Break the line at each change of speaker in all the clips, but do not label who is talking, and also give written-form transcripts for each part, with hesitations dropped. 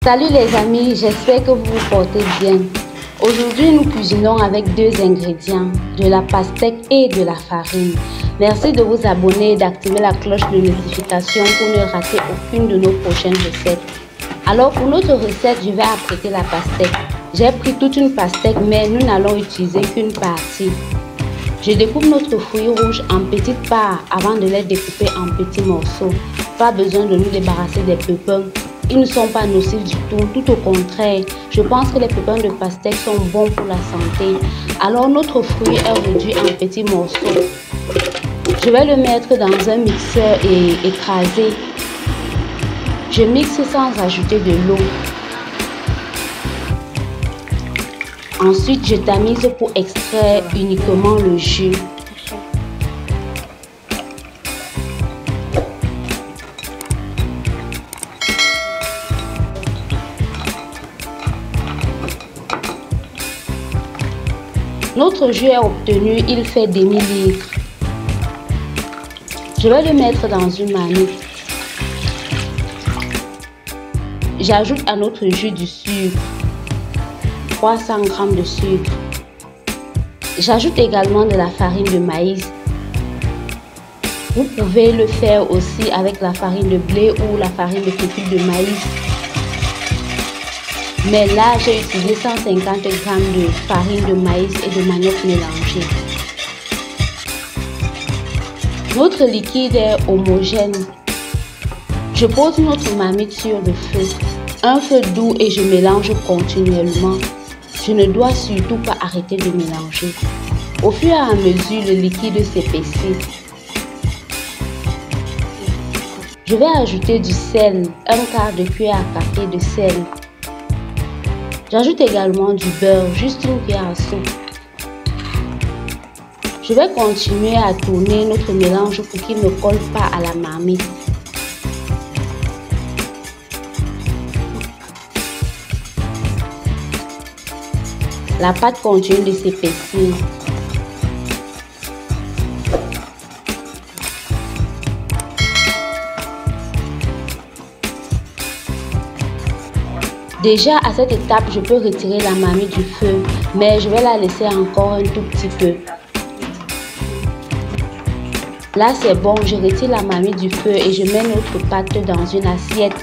Salut les amis, j'espère que vous vous portez bien. Aujourd'hui, nous cuisinons avec deux ingrédients, de la pastèque et de la farine. Merci de vous abonner et d'activer la cloche de notification pour ne rater aucune de nos prochaines recettes. Alors pour notre recette, je vais apprêter la pastèque. J'ai pris toute une pastèque, mais nous n'allons utiliser qu'une partie. Je découpe notre fruit rouge en petites parts avant de les découper en petits morceaux. Pas besoin de nous débarrasser des pépins. Ils ne sont pas nocifs du tout au contraire. Je pense que les pépins de pastèque sont bons pour la santé. Alors notre fruit est réduit en petits morceaux. Je vais le mettre dans un mixeur et écraser. Je mixe sans ajouter de l'eau. Ensuite, je tamise pour extraire uniquement le jus. Notre jus est obtenu, il fait demi-litre. Je vais le mettre dans une marmite. J'ajoute à notre jus du sucre, 300 g de sucre. J'ajoute également de la farine de maïs. Vous pouvez le faire aussi avec la farine de blé ou la farine de fécule de maïs. Mais là, j'ai utilisé 150 g de farine de maïs et de manioc mélangé. Notre liquide est homogène. Je pose notre marmite sur le feu. Un feu doux et je mélange continuellement. Je ne dois surtout pas arrêter de mélanger. Au fur et à mesure, le liquide s'épaissit. Je vais ajouter du sel, un quart de cuillère à café de sel. J'ajoute également du beurre, juste une cuillère à soupe. Je vais continuer à tourner notre mélange pour qu'il ne colle pas à la marmite. La pâte continue de s'épaissir. Déjà à cette étape, je peux retirer la marmite du feu, mais je vais la laisser encore un tout petit peu. Là c'est bon, je retire la marmite du feu et je mets notre pâte dans une assiette.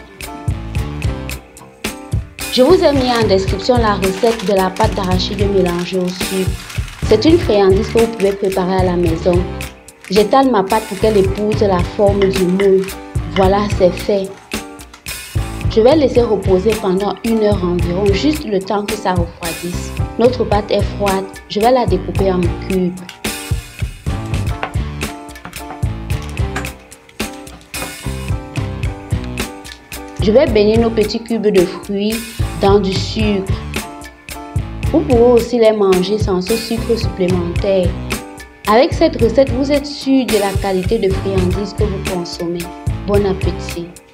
Je vous ai mis en description la recette de la pâte d'arachide mélangée au sucre. C'est une friandise que vous pouvez préparer à la maison. J'étale ma pâte pour qu'elle épouse la forme du moule. Voilà, c'est fait. Je vais laisser reposer pendant 1 heure environ, juste le temps que ça refroidisse. Notre pâte est froide, je vais la découper en cubes. Je vais baigner nos petits cubes de fruits dans du sucre. Vous pouvez aussi les manger sans ce sucre supplémentaire. Avec cette recette, vous êtes sûr de la qualité de friandise que vous consommez. Bon appétit!